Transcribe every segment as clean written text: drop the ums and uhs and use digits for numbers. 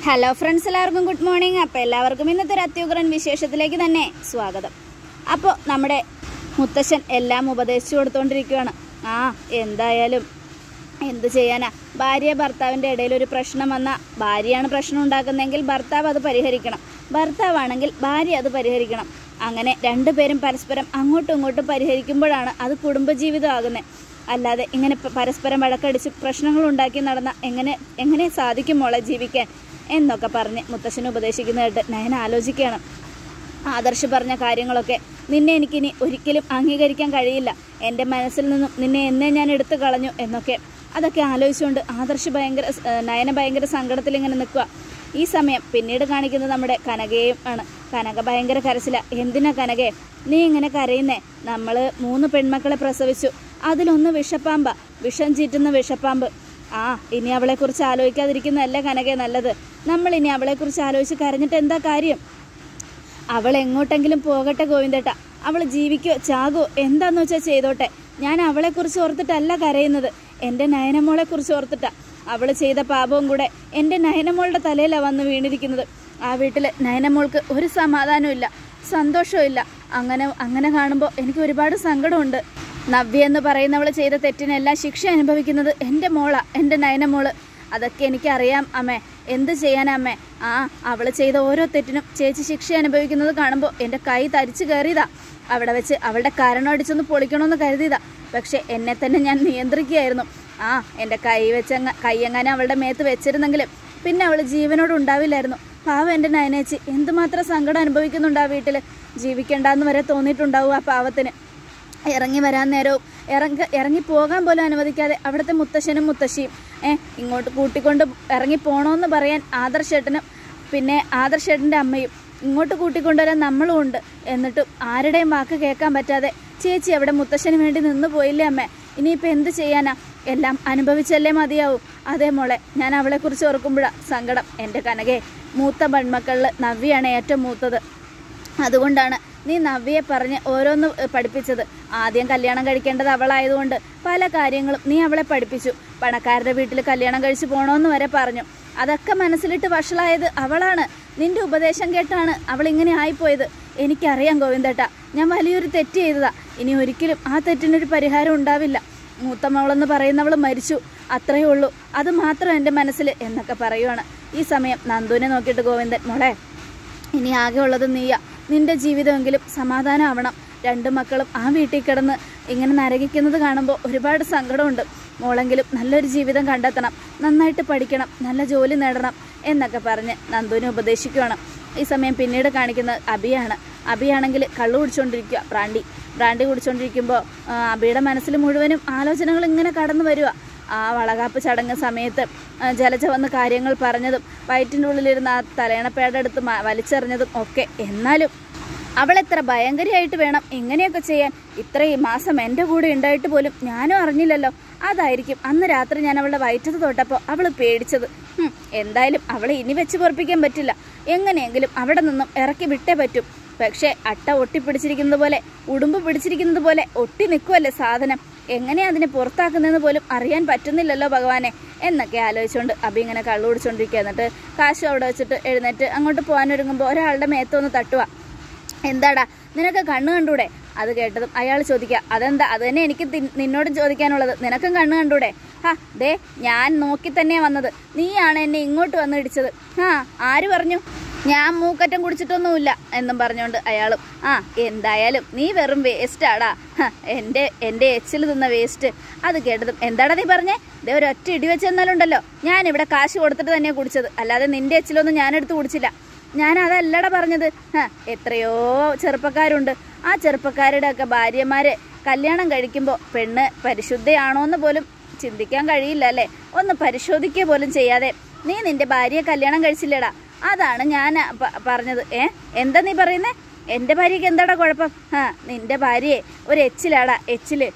Hello friends, എല്ലാവർക്കും good morning. അപ്പോൾ എല്ലാവർക്കും ഇന്നത്തെ ഒരു അത്യുഗ്രൻ വിശേഷത്തിലേക്ക് തന്നെ സ്വാഗതം. അപ്പോൾ നമ്മുടെ മുത്തശ്ശൻ എല്ലാം ഉപദേശിച്ചു കൊടുത്തുകൊണ്ടിരിക്കുകയാണ്. എന്തായാലും എന്ത് ചെയ്യാനാ, ഭാര്യ ഭർത്താവിൻ്റെ ഇടയിൽ ഒരു പ്രശ്നം വന്നാൽ ഭാര്യയാണ് പ്രശ്നം ഉണ്ടാക്കുന്നതെങ്കിൽ ഭർത്താവ് അത് പരിഹരിക്കണം, ഭർത്താവാണെങ്കിൽ ഭാര്യ അത് പരിഹരിക്കണം. അങ്ങനെ രണ്ടുപേരും പരസ്പരം അങ്ങോട്ടും ഇങ്ങോട്ടും പരിഹരിക്കുമ്പോഴാണ് അത് കുടുംബജീവിതം ആകുന്നത്. അല്ലാതെ ഇങ്ങനെ പരസ്പരം വഴക്കടിച്ച് പ്രശ്നങ്ങൾ ഉണ്ടാക്കി നടന്ന എങ്ങനെ സാധിക്കും മോളെ ജീവിക്കാൻ എന്നൊക്കെ പറഞ്ഞ് മുത്തശ്ശൻ ഉപദേശിക്കുന്നതായിട്ട് നയന ആലോചിക്കുകയാണ്. ആദർശ് പറഞ്ഞ കാര്യങ്ങളൊക്കെ നിന്നെ എനിക്കിനി ഒരിക്കലും അംഗീകരിക്കാൻ കഴിയില്ല, എൻ്റെ മനസ്സിൽ നിന്നും നിന്നെ എന്നേ ഞാൻ എടുത്തു കളഞ്ഞു എന്നൊക്കെ അതൊക്കെ ആലോചിച്ചുകൊണ്ട് നയന ഭയങ്കര സങ്കടത്തിൽ ഇങ്ങനെ നിൽക്കുക. ഈ സമയം പിന്നീട് കാണിക്കുന്നത് നമ്മുടെ കനകയും ആണ്. കനക ഭയങ്കര കരച്ചില. എന്തിനാ കനകയെ നീ ഇങ്ങനെ കരയുന്നേ? നമ്മൾ 3 പെൺമക്കളെ പ്രസവിച്ചു, അതിലൊന്ന് വിഷപ്പാമ്പ, വിഷം ചീറ്റുന്ന വിഷപ്പാമ്പ്. ഇനി അവളെക്കുറിച്ച് ആലോചിക്കാതിരിക്കുന്നതല്ലേ കനകയെ നല്ലത്. നമ്മൾ ഇനി അവളെക്കുറിച്ച് ആലോചിച്ച് കരഞ്ഞിട്ട് എന്താ കാര്യം? അവൾ എങ്ങോട്ടെങ്കിലും പോകട്ടെ ഗോവിന്ദേട്ട, അവൾ ജീവിക്കോ ചാകോ എന്താന്ന് വെച്ചാൽ ചെയ്തോട്ടെ. ഞാൻ അവളെക്കുറിച്ച് ഓർത്തിട്ടല്ല കരയുന്നത്, എൻ്റെ നയനമോളെക്കുറിച്ച് ഓർത്തിട്ടാ. അവൾ ചെയ്ത പാപവും കൂടെ എൻ്റെ നയനമോളുടെ തലയിലാണ് വന്ന് വീണിരിക്കുന്നത്. ആ വീട്ടിൽ നയനമോൾക്ക് ഒരു സമാധാനവും ഇല്ല, സന്തോഷവും ഇല്ല. അങ്ങനെ കാണുമ്പോൾ എനിക്ക് ഒരുപാട് സങ്കടമുണ്ട്. നവ്യ എന്ന് പറയുന്നവൾ ചെയ്ത തെറ്റിനെല്ലാം ശിക്ഷ അനുഭവിക്കുന്നത് എൻ്റെ മോളാ, എൻ്റെ നയനമോള്. അതൊക്കെ എനിക്കറിയാം അമ്മേ, എന്ത് ചെയ്യാനാ അമ്മേ? അവൾ ചെയ്ത ഓരോ തെറ്റിനും ചേച്ചി ശിക്ഷ അനുഭവിക്കുന്നത് കാണുമ്പോൾ എൻ്റെ കൈ തരിച്ചു കയറിയതാ. അവിടെ വെച്ച് അവളുടെ കാരണം അടിച്ചൊന്ന് പൊളിക്കണമെന്ന് കരുതിയതാ. പക്ഷെ എന്നെ തന്നെ ഞാൻ നിയന്ത്രിക്കുകയായിരുന്നു. എൻ്റെ കൈയെങ്ങാനും അവളുടെ മേത്ത് വെച്ചിരുന്നെങ്കിലും പിന്നെ അവൾ ജീവനോട് ഉണ്ടാവില്ലായിരുന്നു. പാവം എൻ്റെ നയനേച്ചി എന്തുമാത്രം സങ്കടം അനുഭവിക്കുന്നുണ്ട്. ആ വീട്ടിൽ ജീവിക്കേണ്ടെന്ന് വരെ തോന്നിയിട്ടുണ്ടാവും ആ പാവത്തിന്. ഇറങ്ങി വരാൻ നേരവും ഇറങ്ങി പോകാൻ പോലും അനുവദിക്കാതെ അവിടുത്തെ മുത്തശ്ശനും മുത്തശ്ശിയും ഇങ്ങോട്ട് കൂട്ടിക്കൊണ്ട് ഇറങ്ങി പോകണമെന്ന് പറയാൻ ആദർശേട്ടനും പിന്നെ ആദർശേട്ടൻ്റെ അമ്മയും ഇങ്ങോട്ട് കൂട്ടിക്കൊണ്ടുവരാൻ നമ്മളും ഉണ്ട്. എന്നിട്ടും ആരുടെയും വാക്ക് കേൾക്കാൻ പറ്റാതെ ചേച്ചി അവിടെ മുത്തശ്ശന് വേണ്ടി നിന്ന് പോയില്ലേ അമ്മേ? ഇനിയിപ്പോൾ എന്ത് ചെയ്യാനാ? എല്ലാം അനുഭവിച്ചല്ലേ മതിയാവും. അതേ മോളെ, ഞാൻ അവളെക്കുറിച്ച് ഓർക്കുമ്പോഴാണ് സങ്കടം. എൻ്റെ കനകയെ, മൂത്ത പെൺമക്കളിൽ നവ്യയാണ് ഏറ്റവും മൂത്തത്. അതുകൊണ്ടാണ് നീ നവ്യയെ പറഞ്ഞ് ഓരോന്ന് പഠിപ്പിച്ചത്. ആദ്യം കല്യാണം കഴിക്കേണ്ടത് അവളായതുകൊണ്ട് പല കാര്യങ്ങളും നീ അവളെ പഠിപ്പിച്ചു. പണക്കാരുടെ വീട്ടിൽ കല്യാണം കഴിച്ച് പോകണമെന്ന് വരെ പറഞ്ഞു. അതൊക്കെ മനസ്സിലിട്ട് വഷളായത് അവളാണ്. നിന്റെ ഉപദേശം കേട്ടാണ് അവൾ ഇങ്ങനെ ആയിപ്പോയത്. എനിക്കറിയാം ഗോവിന്ദേട്ട, ഞാൻ വലിയൊരു തെറ്റ് ചെയ്തതാ. ഇനി ഒരിക്കലും ആ തെറ്റിനൊരു പരിഹാരം ഉണ്ടാവില്ല. മൂത്തമവളെന്ന് പറയുന്നവൾ മരിച്ചു, അത്രയേ ഉള്ളൂ. അത് മാത്രം എൻ്റെ മനസ്സിൽ എന്നൊക്കെ പറയുവാണ്. ഈ സമയം നന്ദുവിനെ നോക്കിയിട്ട് ഗോവിന്ദൻ, മോളെ ഇനി ആകെ ഉള്ളത് നീയാ, നിന്റെ ജീവിതമെങ്കിലും സമാധാനമാവണം. 2 മക്കളും ആ വീട്ടിൽ കിടന്ന് ഇങ്ങനെ നരകിക്കുന്നത് കാണുമ്പോൾ ഒരുപാട് സങ്കടമുണ്ട്. മോളെങ്കിലും നല്ലൊരു ജീവിതം കണ്ടെത്തണം, നന്നായിട്ട് പഠിക്കണം, നല്ല ജോലി നേടണം എന്നൊക്കെ പറഞ്ഞ് നന്ദുവിനെ ഉപദേശിക്കുകയാണ്. ഈ സമയം പിന്നീട് കാണിക്കുന്നത് അബിയാണ്. അബിയാണെങ്കിൽ കള്ളു കുടിച്ചുകൊണ്ടിരിക്കുക, ബ്രാൻഡി കുടിച്ചുകൊണ്ടിരിക്കുമ്പോൾ അബിയുടെ മനസ്സിൽ മുഴുവനും ആലോചനകൾ ഇങ്ങനെ കടന്നു വരിക. ആ വളകാപ്പ് ചടങ്ങ് സമയത്ത് ജലജ വന്ന് കാര്യങ്ങൾ പറഞ്ഞതും വയറ്റിൻ്റെ ഉള്ളിലിരുന്ന് ആ തലയണപ്പേടെടുത്ത് വലിച്ചെറിഞ്ഞതും ഒക്കെ. എന്നാലും അവളെത്ര ഭയങ്കരമായിട്ട് വേണം ഇങ്ങനെയൊക്കെ ചെയ്യാൻ? ഇത്രയും മാസം എൻ്റെ കൂടെ ഉണ്ടായിട്ട് പോലും ഞാനും അറിഞ്ഞില്ലല്ലോ. അതായിരിക്കും അന്ന് രാത്രി ഞാൻ അവളുടെ വയറ്റത്ത് തൊട്ടപ്പോൾ അവൾ പേടിച്ചത്. എന്തായാലും അവളെ ഇനി വെച്ച് പൊറപ്പിക്കാൻ പറ്റില്ല. എങ്ങനെയെങ്കിലും അവിടെ നിന്നും ഇറക്കി വിട്ടേ പറ്റും. പക്ഷേ അട്ട ഒട്ടിപ്പിടിച്ചിരിക്കുന്നത് പോലെ, ഉടുമ്പ് പിടിച്ചിരിക്കുന്നത് പോലെ ഒട്ടി നിൽക്കുമല്ലേ സാധനം. എങ്ങനെയാ അതിനെ പുറത്താക്കുന്നതെന്ന് പോലും അറിയാൻ പറ്റുന്നില്ലല്ലോ ഭഗവാനെ എന്നൊക്കെ ആലോചിച്ചുകൊണ്ട് അബി ഇങ്ങനെ കള്ളു കുടിച്ചുകൊണ്ടിരിക്കുക. എന്നിട്ട് കാശ് അവിടെ വെച്ചിട്ട് എഴുന്നേറ്റ് അങ്ങോട്ട് പോകാനൊരുങ്ങുമ്പോൾ ഒരാളുടെ മേത്തൊന്ന് തട്ടുക. എന്താടാ നിനക്ക് കണ്ണ് കണ്ടൂടെ? അത് കേട്ടതും അയാൾ ചോദിക്കുക, അതെന്താ? അത് തന്നെ എനിക്ക് നിന്നോടും ചോദിക്കാനുള്ളത്. നിനക്കും കണ്ണ് കണ്ടൂടെ? ദേ ഞാൻ നോക്കി തന്നെയാ വന്നത്, നീയാണ് എന്നെ ഇങ്ങോട്ട് വന്ന് ഇടിച്ചത്. ആര് പറഞ്ഞു? ഞാൻ മൂക്കറ്റം കുടിച്ചിട്ടൊന്നുമില്ല എന്നും പറഞ്ഞുകൊണ്ട് അയാളും എന്തായാലും നീ വെറും വേസ്റ്റാടാ, എൻ്റെ എച്ചിൽ തിന്ന വേസ്റ്റ്. അത് കേട്ടതും എന്താടാ നീ പറഞ്ഞേ? ദേ ഒരൊറ്റ ഇടി വെച്ചെന്നാലുണ്ടല്ലോ, ഞാനിവിടെ കാശ് കൊടുത്തിട്ട് തന്നെയാണ് കുടിച്ചത്, അല്ലാതെ നിൻ്റെ എച്ചിലൊന്നും ഞാനെടുത്ത് കുടിച്ചില്ല. ഞാൻ അതല്ലടാ പറഞ്ഞത്. എത്രയോ ചെറുപ്പക്കാരുണ്ട്, ആ ചെറുപ്പക്കാരുടെ ഒക്കെ ഭാര്യമാരെ കല്യാണം കഴിക്കുമ്പോൾ പെണ്ണ് പരിശുദ്ധയാണോ എന്ന് പോലും ചിന്തിക്കാൻ കഴിയില്ല അല്ലേ? ഒന്ന് പരിശോധിക്കുക പോലും ചെയ്യാതെ നീ നിന്റെ ഭാര്യയെ കല്യാണം കഴിച്ചില്ലടാ. അതാണ് ഞാൻ പറഞ്ഞത്. എന്താ നീ പറയുന്നേ? എൻ്റെ ഭാര്യയ്ക്ക് എന്താടാ കുഴപ്പം? നിന്റെ ഭാര്യയെ ഒരു എച്ചിലാടാ, എച്ചില്.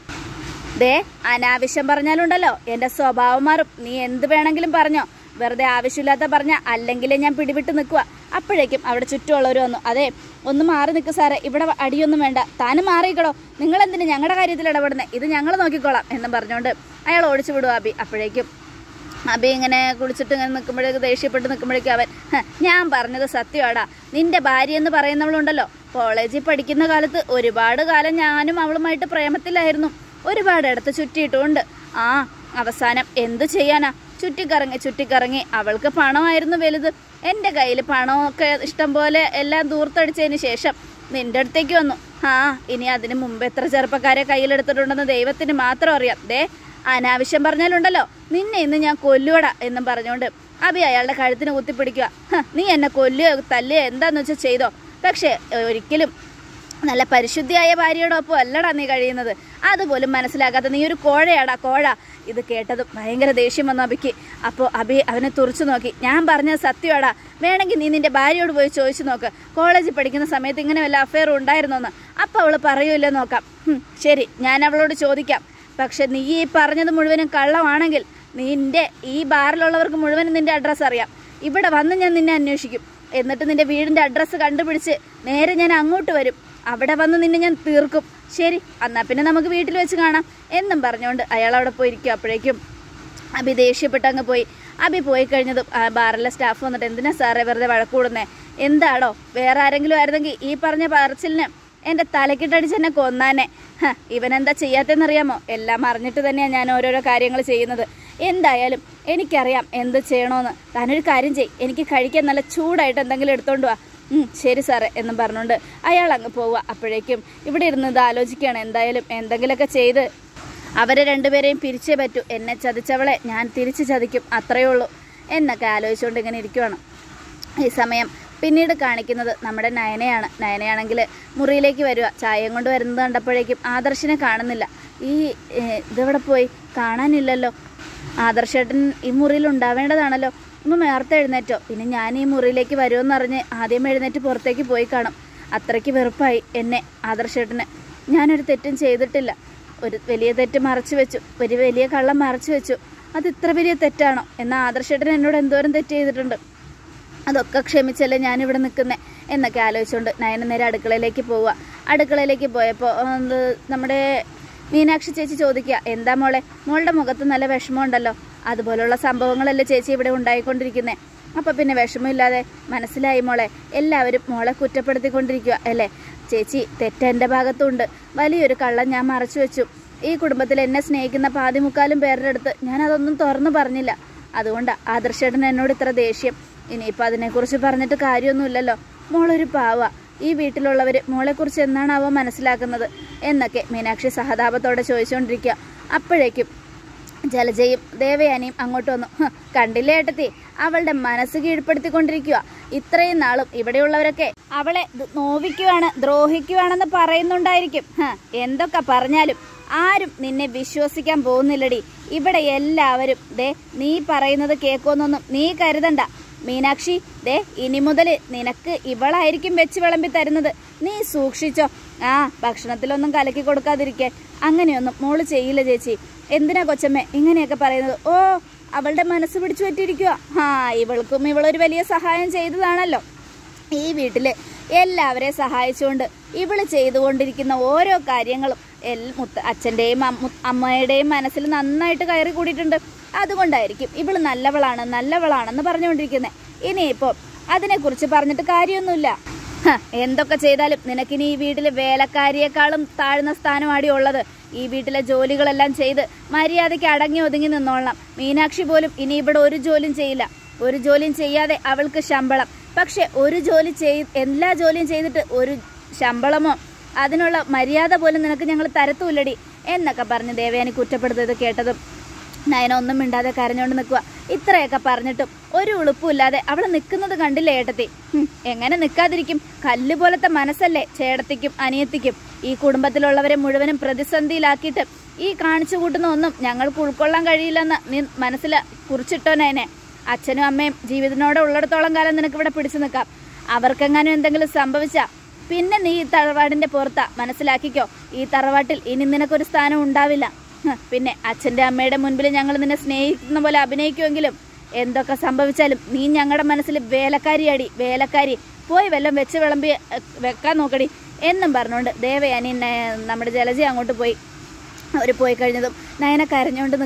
ദേ അനാവശ്യം പറഞ്ഞാലുണ്ടല്ലോ എൻ്റെ സ്വഭാവം മാറും. നീ എന്ത് വേണമെങ്കിലും പറഞ്ഞോ, വെറുതെ ആവശ്യമില്ലാത്ത പറഞ്ഞ അല്ലെങ്കിലേ ഞാൻ പിടിവിട്ട് നിൽക്കുക. അപ്പോഴേക്കും അവിടെ ചുറ്റുമുള്ളവർ വന്നു. അതെ ഒന്ന് മാറി നിൽക്കുക സാറേ, ഇവിടെ അടിയൊന്നും വേണ്ട, താനും മാറിയിക്കടോ, നിങ്ങളെന്തിന് ഞങ്ങളുടെ കാര്യത്തിൽ ഇടപെടുന്നത്? ഇത് ഞങ്ങൾ നോക്കിക്കോളാം എന്നും പറഞ്ഞുകൊണ്ട് അയാൾ ഓടിച്ചു വിടുക അബി. അപ്പോഴേക്കും അബി ഇങ്ങനെ കുളിച്ചിട്ട് ഇങ്ങനെ നിൽക്കുമ്പോഴേക്ക് ദേഷ്യപ്പെട്ട് നിൽക്കുമ്പോഴേക്കും അവൻ ഞാൻ പറഞ്ഞത് സത്യമാടാ, നിന്റെ ഭാര്യ എന്ന് പറയുന്നവളുണ്ടല്ലോ, കോളേജിൽ പഠിക്കുന്ന കാലത്ത് ഒരുപാട് കാലം ഞാനും അവളുമായിട്ട് പ്രേമത്തിലായിരുന്നു, ഒരുപാട് ഇടത്ത് ചുറ്റിയിട്ടുമുണ്ട്. അവസാനം എന്തു ചെയ്യാനാ, ചുറ്റിക്കറങ്ങി അവൾക്ക് പണമായിരുന്നു വലുത്. എൻ്റെ കയ്യിൽ പണമൊക്കെ ഇഷ്ടം പോലെ എല്ലാം ദൂർത്തടിച്ചതിന് ശേഷം നിന്റെ അടുത്തേക്ക് വന്നു. ഇനി അതിന് മുമ്പ് എത്ര ചെറുപ്പക്കാരെ കയ്യിലെടുത്തിട്ടുണ്ടെന്ന് ദൈവത്തിന് മാത്രം അറിയാം. അനാവശ്യം പറഞ്ഞാലുണ്ടല്ലോ, നിന്നെ ഇന്ന് ഞാൻ കൊല്ലുവടാ എന്നും പറഞ്ഞുകൊണ്ട് അബി അയാളുടെ കഴുത്തിന് കുത്തിപ്പിടിക്കുക. നീ എന്നെ കൊല്ലുക തല്ലുക എന്താന്ന് വെച്ചാൽ ചെയ്തോ, പക്ഷേ ഒരിക്കലും നല്ല പരിശുദ്ധിയായ ഭാര്യയോടൊപ്പം അല്ലടാ നീ കഴിയുന്നത്, അതുപോലും മനസ്സിലാക്കാത്ത നീ ഒരു കോഴയാടാ കോഴ. ഇത് കേട്ടതും ഭയങ്കര ദേഷ്യം വന്നു അബിക്ക്. അപ്പോൾ അബി അവനെ തുറച്ചു നോക്കി. ഞാൻ പറഞ്ഞത് സത്യമാടാ, വേണമെങ്കിൽ നീ നിന്റെ ഭാര്യയോട് പോയി ചോദിച്ചു നോക്ക്, കോളേജിൽ പഠിക്കുന്ന സമയത്ത് ഇങ്ങനെ വല്ല അഫെയർ ഉണ്ടായിരുന്നോന്ന്. അപ്പോൾ അവൾ പറയൂല്ലോ നോക്കാം. ശരി, ഞാൻ അവളോട് ചോദിക്കാം. പക്ഷെ നീ ഈ പറഞ്ഞത് മുഴുവനും കള്ളമാണെങ്കിൽ നിന്റെ ഈ ബാറിലുള്ളവർക്ക് മുഴുവനും നിന്റെ അഡ്രസ്സ് അറിയാം. ഇവിടെ വന്ന് ഞാൻ നിന്നെ അന്വേഷിക്കും, എന്നിട്ട് നിന്റെ വീടിൻ്റെ അഡ്രസ്സ് കണ്ടുപിടിച്ച് നേരെ ഞാൻ അങ്ങോട്ട് വരും, അവിടെ വന്ന് നിന്നെ ഞാൻ തീർക്കും. ശരി, എന്നാൽ പിന്നെ നമുക്ക് വീട്ടിൽ വെച്ച് കാണാം എന്നും പറഞ്ഞുകൊണ്ട് അയാൾ അവിടെ പോയിരിക്കും. അപ്പോഴേക്കും അബി ദേഷ്യപ്പെട്ട് അങ്ങ് പോയി. അബി പോയി കഴിഞ്ഞതും ബാറിലെ സ്റ്റാഫ് വന്നിട്ട് എന്തിനാ സാറേ വെറുതെ വഴക്കൂടുന്നേ, എന്താടോ, വേറെ ആരെങ്കിലും ആയിരുന്നെങ്കിൽ ഈ പറഞ്ഞ പറച്ചിലിന് എൻ്റെ തലക്കിട്ടടിച്ച് എന്നെ കൊന്നാനെ. ഇവനെന്താ ചെയ്യാത്തെന്നറിയാമോ, എല്ലാം അറിഞ്ഞിട്ട് തന്നെയാണ് ഞാൻ ഓരോരോ കാര്യങ്ങൾ ചെയ്യുന്നത്. എന്തായാലും എനിക്കറിയാം എന്ത് ചെയ്യണമെന്ന്. താനൊരു കാര്യം ചെയ്യ്, എനിക്ക് കഴിക്കാൻ നല്ല ചൂടായിട്ട് എന്തെങ്കിലും എടുത്തോണ്ട് വാ. ശരി സാറേ എന്നും പറഞ്ഞുകൊണ്ട് അയാൾ അങ്ങ് പോവുക. അപ്പോഴേക്കും ഇവിടെ ഇരുന്നത് ആലോചിക്കുകയാണ്, എന്തായാലും എന്തെങ്കിലുമൊക്കെ ചെയ്ത് അവരെ രണ്ടുപേരെയും പിരിച്ചേ പറ്റൂ, എന്നെ ചതിച്ചവളെ ഞാൻ തിരിച്ച് ചതിക്കും, അത്രയേ ഉള്ളൂ എന്നൊക്കെ ആലോചിച്ചുകൊണ്ട് ഇങ്ങനെ ഇരിക്കുവാണ്. ഈ സമയം പിന്നീട് കാണിക്കുന്നത് നമ്മുടെ നയനയാണ്. നയനയാണെങ്കിൽ മുറിയിലേക്ക് വരിക. ചായയും കൊണ്ട് വരുന്നത് കണ്ടപ്പോഴേക്കും ആദർശിനെ കാണുന്നില്ല. ഇതെവിടെ പോയി, കാണാനില്ലല്ലോ. ആദർശേട്ടൻ ഈ മുറിയിൽ ഉണ്ടാവേണ്ടതാണല്ലോ. ഒന്ന് നേരത്തെ എഴുന്നേറ്റോ, പിന്നെ ഞാൻ ഈ മുറിയിലേക്ക് വരുമെന്നറിഞ്ഞ് ആദ്യം എഴുന്നേറ്റ് പുറത്തേക്ക് പോയി കാണും. അത്രയ്ക്ക് വെറുപ്പായി എന്നെ ആദർശേട്ടന്. ഞാനൊരു തെറ്റും ചെയ്തിട്ടില്ല, ഒരു വലിയ തെറ്റ് മറച്ചു വെച്ചു, ഒരു വലിയ കള്ളം മറച്ചു വെച്ചു. അത് ഇത്ര വലിയ തെറ്റാണോ? എന്നാൽ ആദർശേട്ടൻ എന്നോട് എന്തോരം തെറ്റ് ചെയ്തിട്ടുണ്ട്, അതൊക്കെ ക്ഷമിച്ചല്ലേ ഞാനിവിടെ നിൽക്കുന്നത് എന്നൊക്കെ ആലോചിച്ചുകൊണ്ട് നയന നേരെ അടുക്കളയിലേക്ക് പോവുക. അടുക്കളയിലേക്ക് പോയപ്പോൾ നമ്മുടെ മീനാക്ഷി ചേച്ചി ചോദിക്കുക, എന്താ മോളുടെ മുഖത്ത് നല്ല വിഷമമുണ്ടല്ലോ, അതുപോലുള്ള സംഭവങ്ങളല്ലേ ചേച്ചി ഇവിടെ ഉണ്ടായിക്കൊണ്ടിരിക്കുന്നത്. അപ്പോൾ പിന്നെ വിഷമമില്ലാതെ മനസ്സിലായി മോളെ, എല്ലാവരും മോളെ കുറ്റപ്പെടുത്തിക്കൊണ്ടിരിക്കുക അല്ലേ ചേച്ചി. തെറ്റെൻ്റെ ഭാഗത്തുണ്ട്, വലിയൊരു കള്ളം ഞാൻ മറച്ചു വെച്ചു. ഈ കുടുംബത്തിൽ എന്നെ സ്നേഹിക്കുന്ന പാതിമുക്കാലും പേരുടെ അടുത്ത് ഞാനതൊന്നും തുറന്നു പറഞ്ഞില്ല, അതുകൊണ്ടാണ് ആദർശേട്ടൻ എന്നോട് ഇത്ര ദേഷ്യം. ഇനിയിപ്പോൾ അതിനെക്കുറിച്ച് പറഞ്ഞിട്ട് കാര്യമൊന്നുമില്ലല്ലോ, മോളൊരു പാവ, ഈ വീട്ടിലുള്ളവർ മോളെക്കുറിച്ച് എന്നാണാവോ മനസ്സിലാക്കുന്നത് എന്നൊക്കെ മീനാക്ഷി സഹതാപത്തോടെ ചോദിച്ചുകൊണ്ടിരിക്കുക. അപ്പോഴേക്കും ജലജയും ദേവയാനിയും അങ്ങോട്ട് വന്നു. കണ്ടില്ലേ ഏട്ടത്തി, അവളുടെ മനസ്സ് കീഴ്പ്പെടുത്തിക്കൊണ്ടിരിക്കുക. ഇത്രയും നാളും ഇവിടെയുള്ളവരൊക്കെ അവളെ നോവിക്കുവാണ്, ദ്രോഹിക്കുവാണെന്ന് പറയുന്നുണ്ടായിരിക്കും. എന്തൊക്കെ പറഞ്ഞാലും ആരും നിന്നെ വിശ്വസിക്കാൻ പോകുന്നില്ലടി. ഇവിടെ എല്ലാവരും നീ പറയുന്നത് കേൾക്കുമെന്നൊന്നും നീ കരുതണ്ട മീനാക്ഷി. ഇനി മുതൽ നിനക്ക് ഇവളായിരിക്കും വെച്ച് വിളമ്പി തരുന്നത്, നീ സൂക്ഷിച്ചോ. ഭക്ഷണത്തിലൊന്നും കലക്കി കൊടുക്കാതിരിക്കെ, അങ്ങനെയൊന്നും മോള് ചെയ്യില്ല ചേച്ചി. എന്തിനാ കൊച്ചമ്മേ ഇങ്ങനെയൊക്കെ പറയുന്നത്? അവളുടെ മനസ്സ് പിടിച്ചു പറ്റിയിരിക്കുക. ഇവൾക്കും ഇവളൊരു വലിയ സഹായം ചെയ്തതാണല്ലോ. ഈ വീട്ടില് എല്ലാവരെയും സഹായിച്ചുകൊണ്ട് ഇവള് ചെയ്തുകൊണ്ടിരിക്കുന്ന ഓരോ കാര്യങ്ങളും അച്ഛൻ്റെയും അമ്മയുടെയും മനസ്സിൽ നന്നായിട്ട് കയറി കൂടിയിട്ടുണ്ട്. അതുകൊണ്ടായിരിക്കും ഇവള് നല്ലവളാണെന്ന് പറഞ്ഞുകൊണ്ടിരിക്കുന്നത്. ഇനിയിപ്പോൾ അതിനെക്കുറിച്ച് പറഞ്ഞിട്ട് കാര്യമൊന്നുമില്ല. എന്തൊക്കെ ചെയ്താലും നിനക്കിനി ഈ വീട്ടിൽ വേലക്കാരിയേക്കാളും താഴ്ന്ന സ്ഥാനമാടി ഉള്ളത്. ഈ വീട്ടിലെ ജോലികളെല്ലാം ചെയ്ത് മര്യാദയ്ക്ക് അടങ്ങി ഒതുങ്ങി നിന്നോളണം. മീനാക്ഷി പോലും ഇനി ഇവിടെ ഒരു ജോലിയും ചെയ്യില്ല. ഒരു ജോലിയും ചെയ്യാതെ അവൾക്ക് ശമ്പളം. പക്ഷെ എല്ലാ ജോലിയും ചെയ്തിട്ട് ഒരു ശമ്പളമോ അതിനുള്ള മര്യാദ പോലും നിനക്ക് ഞങ്ങൾ തരത്തുമില്ലടി എന്നൊക്കെ പറഞ്ഞ് ദേവയാനി കുറ്റപ്പെടുത്തത് കേട്ടതും നയന ഒന്നും മിണ്ടാതെ കരഞ്ഞുകൊണ്ട് നിൽക്കുക. ഇത്രയൊക്കെ പറഞ്ഞിട്ടും ഒരു ഉളുപ്പുമില്ലാതെ അവൾ നിൽക്കുന്നത് കണ്ടില്ലേ ഏട്ടത്തി? എങ്ങനെ നിൽക്കാതിരിക്കും? കല്ല് പോലത്തെ മനസ്സല്ലേ ചേട്ടത്തിക്കും അനിയത്തിക്കും. ഈ കുടുംബത്തിലുള്ളവരെ മുഴുവനും പ്രതിസന്ധിയിലാക്കിയിട്ട് ഈ കാണിച്ചു കൂട്ടുന്ന ഒന്നും ഞങ്ങൾക്ക് ഉൾക്കൊള്ളാൻ കഴിയില്ലെന്ന് നീ മനസ്സിൽ കുറിച്ചിട്ടോ നയനെ. അച്ഛനും അമ്മയും ജീവിതത്തിനോടെ ഉള്ളിടത്തോളം കാലം നിനക്കിവിടെ പിടിച്ചു നിൽക്കാം. അവർക്കെങ്ങാനും എന്തെങ്കിലും സംഭവിച്ചാൽ പിന്നെ നീ ഈ തറവാടിൻ്റെ പുറത്താ, മനസ്സിലാക്കിക്കോ. ഈ തറവാട്ടിൽ ഇനി നിനക്കൊരു സ്ഥാനം ഉണ്ടാവില്ല. പിന്നെ അച്ഛൻ്റെ അമ്മയുടെ മുൻപിൽ ഞങ്ങൾ നിന്നെ സ്നേഹിക്കുന്ന പോലെ അഭിനയിക്കുമെങ്കിലും എന്തൊക്കെ സംഭവിച്ചാലും നീ ഞങ്ങളുടെ മനസ്സിൽ വേലക്കാരിയാടി, വേലക്കാരി. പോയി വല്ലതും വെച്ച് വിളമ്പി വെക്കാൻ നോക്കടി എന്നും പറഞ്ഞുകൊണ്ട് ദേവയാനി നമ്മുടെ ജലജ അങ്ങോട്ട് പോയി. അവർ പോയി കഴിഞ്ഞതും നയന കരഞ്ഞുകൊണ്ട് നിൽക്കുക.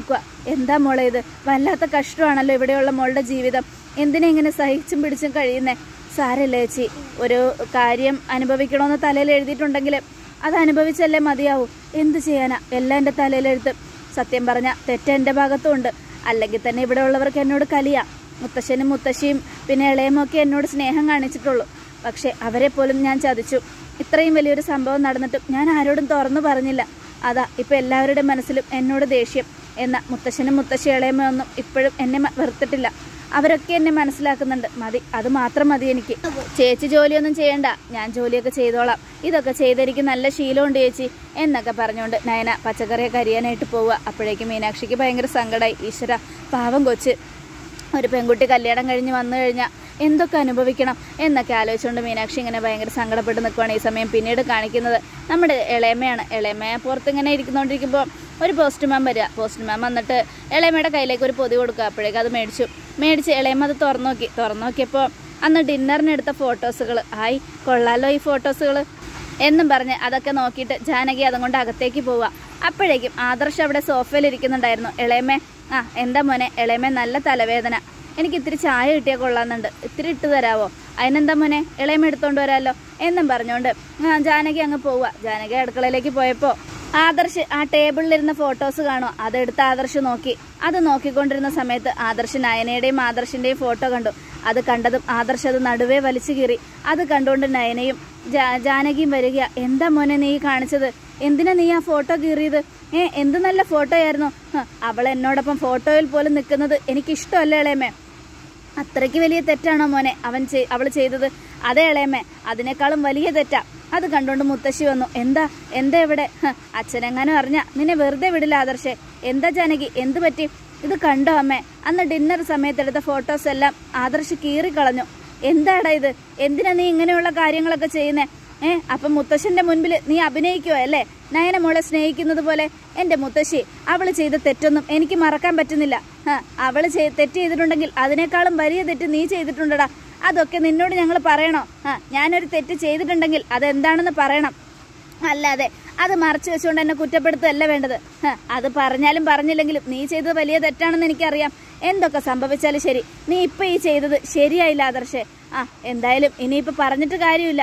എന്താ മോളെ ഇത്? വല്ലാത്ത കഷ്ടമാണല്ലോ ഇവിടെയുള്ള മോളുടെ ജീവിതം. എന്തിനാ ഇങ്ങനെ സഹിച്ചും പിടിച്ചും കഴിയുന്നേ? സാരല്ലേ ചേച്ചി, ഒരു കാര്യം അനുഭവിക്കണമെന്ന് തലയിൽ എഴുതിയിട്ടുണ്ടെങ്കിൽ അത് അനുഭവിച്ചല്ലേ മതിയാവൂ. എന്ത് ചെയ്യാനാ, എല്ലാം എൻ്റെ തലയിലെഴുത്ത്. സത്യം പറഞ്ഞ തെറ്റ് എൻ്റെ ഭാഗത്തും ഉണ്ട്. അല്ലെങ്കിൽ തന്നെ ഇവിടെ ഉള്ളവർക്ക് എന്നോട് കലിയാ. മുത്തശ്ശനും മുത്തശ്ശിയും പിന്നെ ഇളയമൊക്കെ എന്നോട് സ്നേഹം കാണിച്ചിട്ടുള്ളൂ. പക്ഷെ അവരെ പോലും ഞാൻ ചതിച്ചു. ഇത്രയും വലിയൊരു സംഭവം നടന്നിട്ടും ഞാൻ ആരോടും തുറന്നു പറഞ്ഞില്ല. അതാ ഇപ്പം എല്ലാവരുടെ മനസ്സിലും എന്നോട് ദേഷ്യം. എന്നാൽ മുത്തശ്ശനും മുത്തശ്ശി ഇളയമൊന്നും ഇപ്പോഴും എന്നെ വെറുത്തിട്ടില്ല. അവരൊക്കെ എന്നെ മനസ്സിലാക്കുന്നുണ്ട്. മതി, അത് മാത്രം മതി എനിക്ക്. ചേച്ചി ജോലിയൊന്നും ചെയ്യണ്ട, ഞാൻ ജോലിയൊക്കെ ചെയ്തോളാം. ഇതൊക്കെ ചെയ്തെനിക്ക് നല്ല ശീലമുണ്ട് ചേച്ചി എന്നൊക്കെ പറഞ്ഞുകൊണ്ട് നയന പച്ചക്കറിയൊക്കെ അരിയാനായിട്ട് പോവുക. അപ്പോഴേക്കും മീനാക്ഷിക്ക് ഭയങ്കര സങ്കടമായി. ഈശ്വര, പാവം കൊച്ച്, ഒരു പെൺകുട്ടി കല്യാണം കഴിഞ്ഞ് വന്നു കഴിഞ്ഞാൽ എന്തൊക്കെ അനുഭവിക്കണം എന്നൊക്കെ ആലോചിച്ചുകൊണ്ട് മീനാക്ഷി ഇങ്ങനെ ഭയങ്കര സങ്കടപ്പെട്ട് നിൽക്കുകയാണ്. ഈ സമയം പിന്നീട് കാണിക്കുന്നത് നമ്മുടെ ഇളയമ്മയാണ്. ഇളയമ്മയെ പുറത്ത് ഇങ്ങനെ ഇരിക്കുന്നുകൊണ്ടിരിക്കുമ്പോൾ ഒരു പോസ്റ്റ്മാൻ വരിക. പോസ്റ്റ്മാൻ വന്നിട്ട് ഇളയമ്മയുടെ കയ്യിലേക്ക് ഒരു പൊതി കൊടുക്കുക. അപ്പോഴേക്കും അത് മേടിച്ച് ഇളയമ്മ അത് തുറന്നു നോക്കിയപ്പോൾ അന്ന് ഡിന്നറിനെടുത്ത ഫോട്ടോസുകൾ. ആയി കൊള്ളാലോ ഈ ഫോട്ടോസുകൾ എന്നും പറഞ്ഞ് അതൊക്കെ നോക്കിയിട്ട് ജാനകി അതും കൊണ്ട് അകത്തേക്ക് പോവുക. അപ്പോഴേക്കും ആദർശ് അവിടെ സോഫയിൽ ഇരിക്കുന്നുണ്ടായിരുന്നു. ഇളയമ്മേ, എന്താ മോനെ? ഇളയമ്മേ, നല്ല തലവേദന, എനിക്ക് ഇത്തിരി ചായ കിട്ടിയാൽ കൊള്ളാമെന്നുണ്ട്, ഇത്തിരി ഇട്ട് തരാവോ? അതിനെന്താ മോനെ, ഇളയമ്മ എടുത്തോണ്ട് വരാമല്ലോ എന്നും പറഞ്ഞുകൊണ്ട് ജാനകി അങ്ങ് പോവുക. ജാനകി അടുക്കളയിലേക്ക് പോയപ്പോൾ ആദർശ് ആ ടേബിളിലിരുന്ന ഫോട്ടോസ് കാണുക. അതെടുത്ത് ആദർശ് നോക്കി. അത് നോക്കിക്കൊണ്ടിരുന്ന സമയത്ത് ആദർശ് നയനയുടെയും ആദർശിൻ്റെയും ഫോട്ടോ കണ്ടു. അത് കണ്ടതും ആദർശ് അത് നടുവേ വലിച്ചു കീറി. അത് കണ്ടുകൊണ്ട് നയനയും ജാനകിയും വരിക. എന്താ മോനെ നീ കാണിച്ചത്? എന്തിനാ നീ ആ ഫോട്ടോ കീറിയത്? എന്ത് നല്ല ഫോട്ടോ ആയിരുന്നു. അവൾ എന്നോടൊപ്പം ഫോട്ടോയിൽ പോലും നിൽക്കുന്നത് എനിക്കിഷ്ടമല്ല ഇളയമ്മേ. അത്രയ്ക്ക് വലിയ തെറ്റാണോ മോനെ അവൾ ചെയ്തത്? അതേ ഇളയമ്മേ, അതിനേക്കാളും വലിയ തെറ്റാ. അത് കണ്ടുകൊണ്ട് മുത്തശ്ശി വന്നു. എന്താ ഇവിടെ? അച്ഛനെങ്ങാനും അറിഞ്ഞ നിന്നെ വെറുതെ വിടില്ല ആദർശേ. എന്താ ജാനകി, എന്ത് പറ്റി? ഇത് കണ്ടോ അമ്മേ? അന്ന് ഡിന്നർ സമയത്തെടുത്ത ഫോട്ടോസ് എല്ലാം ആദർശ് കീറിക്കളഞ്ഞു. എന്താടാ ഇത്? എന്തിനാ നീ ഇങ്ങനെയുള്ള കാര്യങ്ങളൊക്കെ ചെയ്യുന്നേ? അപ്പം മുത്തശ്ശന്റെ മുൻപിൽ നീ അഭിനയിക്കുവോ അല്ലേ? നയന മോളെ സ്നേഹിക്കുന്നത് പോലെ. എൻ്റെ മുത്തശ്ശി, അവള് ചെയ്ത തെറ്റൊന്നും എനിക്ക് മറക്കാൻ പറ്റുന്നില്ല. അവള് തെറ്റ് ചെയ്തിട്ടുണ്ടെങ്കിൽ അതിനേക്കാളും വലിയ തെറ്റ് നീ ചെയ്തിട്ടുണ്ടടാ. അതൊക്കെ നിന്നോട് ഞങ്ങൾ പറയണോ? ഞാനൊരു തെറ്റ് ചെയ്തിട്ടുണ്ടെങ്കിൽ അതെന്താണെന്ന് പറയണം. അല്ലാതെ അത് മറച്ചു വെച്ചുകൊണ്ട് എന്നെ കുറ്റപ്പെടുത്തുകയല്ല വേണ്ടത്. അത് പറഞ്ഞാലും പറഞ്ഞില്ലെങ്കിലും നീ ചെയ്തത് വലിയ തെറ്റാണെന്ന് എനിക്കറിയാം. എന്തൊക്കെ സംഭവിച്ചാലും ശരി, നീ ഇപ്പം ഈ ചെയ്തത് ശരിയായില്ല ആദർശേ. എന്തായാലും ഇനിയിപ്പോൾ പറഞ്ഞിട്ട് കാര്യമില്ല.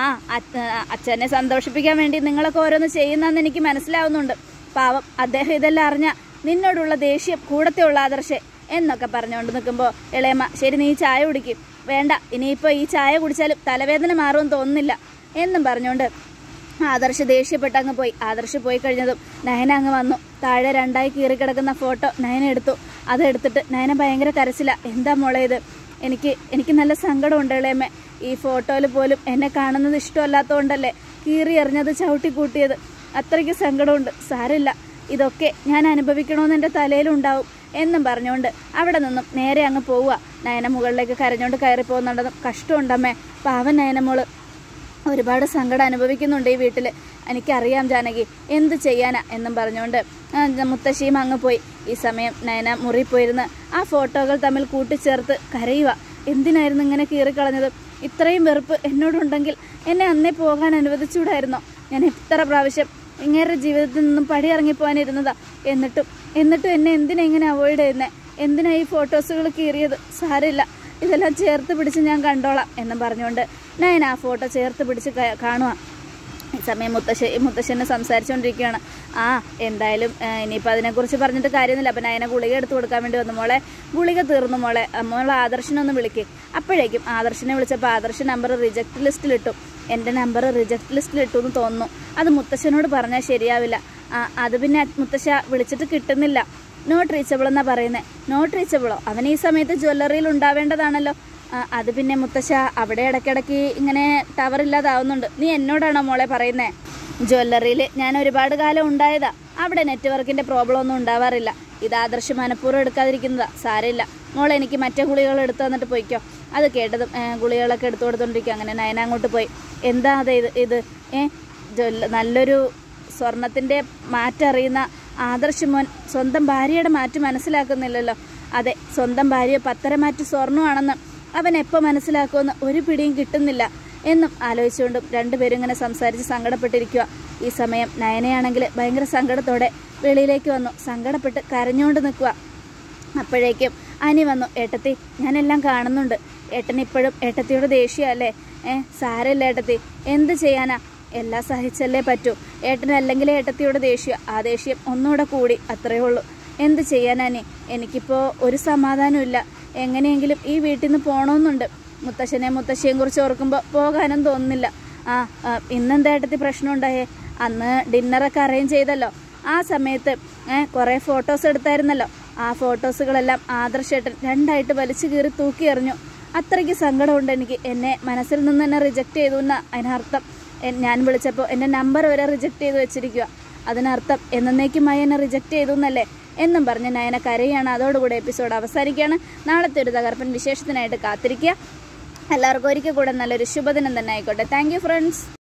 അച്ഛനെ സന്തോഷിപ്പിക്കാൻ വേണ്ടി നിങ്ങളൊക്കെ ഓരോന്ന് ചെയ്യുന്നതെന്ന് എനിക്ക് മനസ്സിലാവുന്നുണ്ട്. പാവം അദ്ദേഹം ഇതെല്ലാം അറിഞ്ഞ നിന്നോടുള്ള ദേഷ്യം കൂടത്തെ ഉള്ള ആദർശേ എന്നൊക്കെ പറഞ്ഞുകൊണ്ട് നിൽക്കുമ്പോൾ ഇളയമ്മ, ശരി നീ ചായ കുടിക്കും. വേണ്ട, ഇനിയിപ്പോൾ ഈ ചായ കുടിച്ചാലും തലവേദന മാറുമെന്ന് തോന്നുന്നില്ല എന്നും പറഞ്ഞുകൊണ്ട് ആദർശ് ദേഷ്യപ്പെട്ട് അങ്ങ് പോയി. ആദർശ് പോയി കഴിഞ്ഞതും നയന അങ്ങ് വന്നു. താഴെ രണ്ടായി കീറിക്കിടക്കുന്ന ഫോട്ടോ നയന എടുത്തു. അതെടുത്തിട്ട് നയന ഭയങ്കര കരച്ചില്ല. എന്താ മോളെ ഇത്? എനിക്ക് നല്ല സങ്കടമുണ്ട് ഇളയമ്മേ. ഈ ഫോട്ടോയിൽ പോലും എന്നെ കാണുന്നത് ഇഷ്ടമല്ലാത്തതുകൊണ്ടല്ലേ കീറി എറിഞ്ഞത്, ചവിട്ടി കൂട്ടിയത്. അത്രയ്ക്ക് സങ്കടമുണ്ട്. സാരമില്ല, ഇതൊക്കെ ഞാൻ അനുഭവിക്കണമെന്ന് എൻ്റെ തലയിലുണ്ടാവും എന്നും പറഞ്ഞുകൊണ്ട് അവിടെ നിന്നും നേരെ അങ്ങ് പോവുക. നയന മുകളിലേക്ക് കരഞ്ഞുകൊണ്ട് കയറി പോകുന്നുണ്ടെന്നും കഷ്ടമുണ്ടമ്മേ, പാവൻ നയനമോള് ഒരുപാട് സങ്കടം അനുഭവിക്കുന്നുണ്ട് ഈ വീട്ടിൽ. എനിക്കറിയാം ജാനകി, എന്ത് ചെയ്യാനാ എന്നും പറഞ്ഞുകൊണ്ട് മുത്തശ്ശിയും അങ്ങ് പോയി. ഈ സമയം നയന മുറി പോയിരുന്ന് ആ ഫോട്ടോകൾ തമ്മിൽ കൂട്ടിച്ചേർത്ത് കരയുക. എന്തിനായിരുന്നു ഇങ്ങനെ കീറിക്കളഞ്ഞത്? ഇത്രയും വെറുപ്പ് എന്നോടുണ്ടെങ്കിൽ എന്നെ അന്നേ പോകാൻ അനുവദിച്ചുകൂടായിരുന്നോ? ഞാൻ എത്ര പ്രാവശ്യം ഇങ്ങേരുടെ ജീവിതത്തിൽ നിന്നും പടിയിറങ്ങിപ്പോകാനിരുന്നതാ. എന്നിട്ടും എന്നെ എന്തിനാ ഇങ്ങനെ അവോയ്ഡ് ചെയ്യുന്നേ? എന്തിനാ ഈ ഫോട്ടോസുകൾ കീറിയത്? സാരമില്ല, ഇതെല്ലാം ചേർത്ത് പിടിച്ച് ഞാൻ കണ്ടോളാം എന്നും പറഞ്ഞുകൊണ്ട് നയന ആ ഫോട്ടോ ചേർത്ത് പിടിച്ച് കാണുക. ഈ സമയം മുത്തശ്ശനെ സംസാരിച്ചുകൊണ്ടിരിക്കുകയാണ്. എന്തായാലും ഇനിയിപ്പോൾ അതിനെക്കുറിച്ച് പറഞ്ഞിട്ട് കാര്യമൊന്നുമില്ല. അപ്പം നയന ഗുളിക എടുത്ത് കൊടുക്കാൻ വേണ്ടി വന്നു. മോളെ, ഗുളിക തീർന്നു മോളെ, ആദർശനൊന്ന് വിളിക്കേ. അപ്പോഴേക്കും ആദർശനെ വിളിച്ചപ്പോൾ ആദർശ് നമ്പർ റിജക്റ്റ് ലിസ്റ്റിലിട്ടു. എൻ്റെ നമ്പർ റിജക്റ്റ് ലിസ്റ്റിലിട്ടു എന്ന് തോന്നുന്നു. അത് മുത്തശ്ശനോട് പറഞ്ഞാൽ ശരിയാവില്ല. അത് പിന്നെ മുത്തശ്ശ വിളിച്ചിട്ട് കിട്ടുന്നില്ല. നോട്ട് റീച്ചബിൾ എന്നാ പറയുന്നത്. നോട്ട് റീച്ചബിളോ? അവൻ ഈ സമയത്ത് ജ്വല്ലറിയിൽ ഉണ്ടാവേണ്ടതാണല്ലോ. അത് പിന്നെ മുത്തശ്ശ, അവിടെ ഇടയ്ക്കിടയ്ക്ക് ഇങ്ങനെ ടവർ ഇല്ലാതാവുന്നുണ്ട്. നീ എന്നോടാണോ മോളെ പറയുന്നേ? ജ്വല്ലറിയിൽ ഞാൻ ഒരുപാട് കാലം ഉണ്ടായതാ. അവിടെ നെറ്റ്വർക്കിൻ്റെ പ്രോബ്ലം ഒന്നും ഉണ്ടാവാറില്ല. ഇത് ആദർശ് മനഃപൂർവ്വം എടുക്കാതിരിക്കുന്നതാ. സാരമില്ല മോളെ, എനിക്ക് മറ്റേ ഗുളികൾ എടുത്തു തന്നിട്ട് പോയിക്കോ. അത് കേട്ടതും ഗുളികളൊക്കെ എടുത്തു കൊടുത്തോണ്ടിരിക്കും. അങ്ങനെ നയന അങ്ങോട്ട് പോയി. എന്താ അതെ ഇത് നല്ലൊരു സ്വർണത്തിൻ്റെ മാറ്ററിയുന്ന ആദർശ് മോൻ സ്വന്തം ഭാര്യയുടെ മാറ്റ് മനസ്സിലാക്കുന്നില്ലല്ലോ. അതെ, സ്വന്തം ഭാര്യ പത്തരമാറ്റ് സ്വർണ്ണമാണെന്ന് അവൻ എപ്പോൾ മനസ്സിലാക്കുമെന്ന് ഒരു പിടിയും കിട്ടുന്നില്ല എന്നും ആലോചിച്ചുകൊണ്ടും രണ്ടുപേരും ഇങ്ങനെ സംസാരിച്ച് സങ്കടപ്പെട്ടിരിക്കുക. ഈ സമയം നയനയാണെങ്കിൽ ഭയങ്കര സങ്കടത്തോടെ വെളിയിലേക്ക് വന്നു. സങ്കടപ്പെട്ട് കരഞ്ഞുകൊണ്ട് നിൽക്കുക. അപ്പോഴേക്കും അനി വന്നു. ഏട്ടത്തി, ഞാനെല്ലാം കാണുന്നുണ്ട്. ഏട്ടനിപ്പോഴും ഏട്ടത്തിയോട് ദേഷ്യമല്ലേ? സാരമില്ല ഏട്ടത്തി, എന്ത് ചെയ്യാനാ? എല്ലാം സഹിച്ചല്ലേ പറ്റൂ. ഏട്ടനല്ലെങ്കിൽ ഏട്ടത്തിയോട് ദേഷ്യം, ആ ദേഷ്യം ഒന്നുകൂടെ കൂടി, അത്രയേ ഉള്ളൂ. എന്ത് ചെയ്യാനാനി? എനിക്കിപ്പോൾ ഒരു സമാധാനമില്ല. എങ്ങനെയെങ്കിലും ഈ വീട്ടിൽ നിന്ന് പോകണമെന്നുണ്ട്. മുത്തശ്ശിയെയും കുറിച്ച് ഓർക്കുമ്പോൾ പോകാനും തോന്നുന്നില്ല. ഇന്നെന്താ ഏട്ടത്തി പ്രശ്നം ഉണ്ടായേ? അന്ന് ഡിന്നറൊക്കെ അറേഞ്ച് ചെയ്തല്ലോ. ആ സമയത്ത് കുറേ ഫോട്ടോസ് എടുത്തായിരുന്നല്ലോ. ആ ഫോട്ടോസുകളെല്ലാം ആദർശേട്ടൻ രണ്ടായിട്ട് വലിച്ചു കീറി തൂക്കി എറിഞ്ഞു. അത്രയ്ക്ക് സങ്കടമുണ്ട് എനിക്ക്. എന്നെ മനസ്സിൽ നിന്ന് തന്നെ റിജക്റ്റ് ചെയ്തു എന്ന അതിനർത്ഥം. ഞാൻ വിളിച്ചപ്പോൾ എൻ്റെ നമ്പർ വരെ റിജക്റ്റ് ചെയ്ത് വെച്ചിരിക്കുക. അതിനർത്ഥം എന്നേക്കുമായി എന്നെ റിജക്റ്റ് ചെയ്തു എന്നല്ലേ എന്നും പറഞ്ഞ് നയന കരയാണ്. അതോടുകൂടി എപ്പിസോഡ് അവസാനിക്കുകയാണ്. നാളത്തെ ഒരു തകർപ്പൻ വിശേഷത്തിനായിട്ട് കാത്തിരിക്കുക. എല്ലാവർക്കും ഒരിക്കൽ കൂടെ നല്ലൊരു ശുഭദിനം തന്നെ ആയിക്കോട്ടെ. Thank you friends.